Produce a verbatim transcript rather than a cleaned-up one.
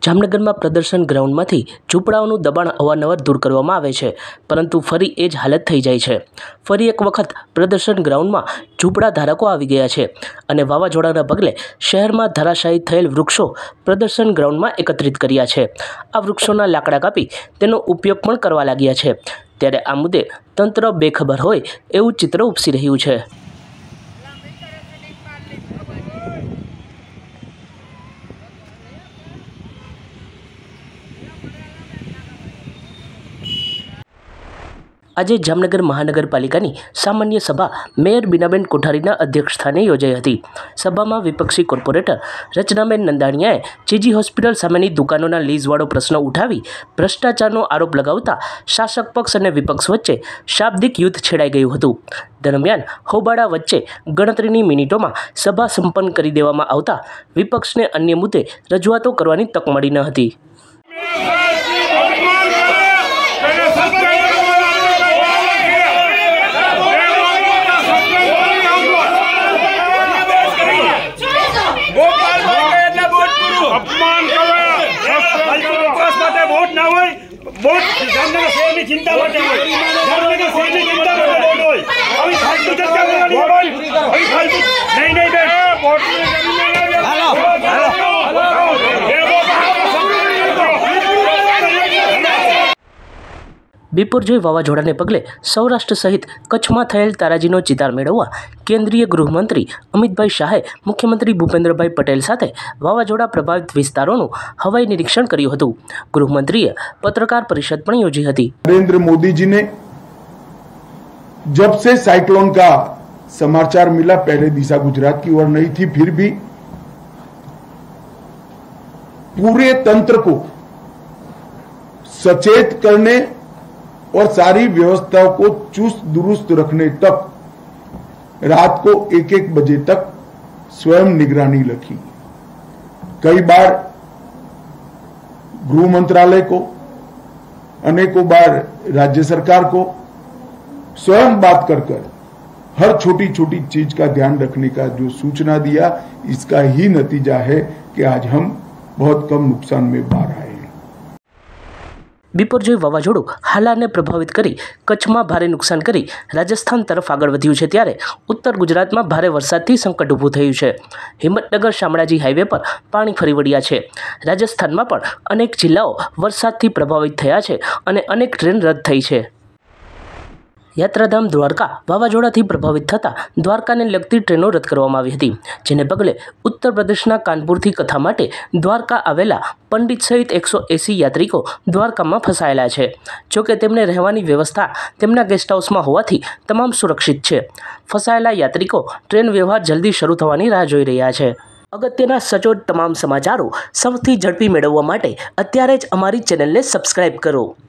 જામનગર માં પ્રદર્શન ગ્રાઉન્ડ માંથી ઝૂંપડાઓનું દબાણ અવારનવાર દૂર કરવામાં આવે છે, પરંતુ ફરી એ જ હાલત થઈ જાય છે। ફરી એક વખત પ્રદર્શન ગ્રાઉન્ડમાં ઝૂંપડા ધારકો આવી ગયા છે અને વાવાઝોડાના પગલે શહેરમાં ધરાશાયી થયેલ વૃક્ષો પ્રદર્શન ગ્રાઉન્ડમાં એકત્રિત કર્યા છે। આ વૃક્ષોના લાકડા કાપી તેનો ઉપયોગ પણ કરવા લાગ્યા છે, ત્યારે આ મુદ્દે તંત્ર બેખબર હોય એવું ચિત્ર ઉપસી રહ્યું છે। આજે જામનગર મહાનગરપાલિકાની સામાન્ય સભા મેયર બીનાબેન કોઠારીના અધ્યક્ષસ્થાને યોજાઈ હતી। સભામાં વિપક્ષી કોર્પોરેટર રચનાબેન નંદાણીયાએ જીજી હોસ્પિટલ સામેની દુકાનોના લીઝવાળો પ્રશ્ન ઉઠાવી ભ્રષ્ટાચારનો આરોપ લગાવતા શાસક પક્ષ અને વિપક્ષ વચ્ચે શાબ્દિક યુદ્ધ છેડાઈ ગયું હતું। દરમિયાન હોબાળા વચ્ચે ગણતરીની મિનિટોમાં સભા સંપન્ન કરી દેવામાં આવતા વિપક્ષને અન્ય મુદ્દે રજૂઆતો કરવાની તક મળી ન હતી। अपमान वोट ना हो वोट जामनगर शहर की चिंता होते हैं जामनगर शहर की चिंता होते वोट हो अभी फालतू चर्चा करनी अभी फालतू नहीं नहीं बे वोट हेलो बिपुरजोय वावाझोड़ाने पगले सौराष्ट्र सहित कच्छ में थयेल ताराजीनो चितार मेळववा केंद्रीय गृहमंत्री अमितभाई शाहे मुख्यमंत्री भूपेन्द्रभाई पटेल साथे वावाझोड़ा प्रभावित विस्तारों हवाई निरीक्षण कर्युं हतुं। गृहमंत्रीए पत्रकार परिषद पण योजी हती। नरेंद्र मोदी जी ने जब से साइक्लोन का समाचार मिला, पहले दिशा गुजरात की ओर नहीं थी, फिर भी पूरे तंत्र को सचेत करने और सारी व्यवस्थाओं को चुस्त दुरुस्त रखने तक रात को एक एक बजे तक स्वयं निगरानी रखी। कई बार गृह मंत्रालय को, अनेकों बार राज्य सरकार को स्वयं बात कर कर हर छोटी छोटी चीज का ध्यान रखने का जो सूचना दिया, इसका ही नतीजा है कि आज हम बहुत कम नुकसान में बाहर आए। बिपुरजोय वावाझोड़ું હાલાને પ્રભાવિત કરી કચ્છમાં ભારે નુકસાન કરી રાજસ્થાન તરફ આગળ વધ્યું છે, ત્યારે ઉત્તર ગુજરાતમાં ભારે વરસાદથી સંકટ ઊભું થયું છે। હિંમતનગર શામળાજી હાઈવે પર પાણી ફરી વળ્યા છે। રાજસ્થાનમાં પણ અનેક જિલ્લાઓ વરસાદથી પ્રભાવિત થયા છે અને અનેક ટ્રેન રદ થઈ છે। યાત્રાધામ દ્વારકા વાવાઝોડાથી પ્રભાવિત થતાં દ્વારકાને લગતી ટ્રેનો રદ કરવામાં આવી હતી, જેને પગલે ઉત્તર પ્રદેશના કાનપુરથી કથા માટે દ્વારકા આવેલા પંડિત સહિત એકસો એંસી યાત્રિકો દ્વારકામાં ફસાયેલા છે। જોકે તેમને રહેવાની વ્યવસ્થા તેમના ગેસ્ટ હાઉસમાં હોવાથી તમામ સુરક્ષિત છે। ફસાયેલા યાત્રિકો ટ્રેન વ્યવહાર જલ્દી શરૂ થવાની રાહ જોઈ રહ્યા છે। અગત્યના સચોટ તમામ સમાચારો સૌથી ઝડપી મેળવવા માટે અત્યારે જ અમારી ચેનલને સબસ્ક્રાઇબ કરો।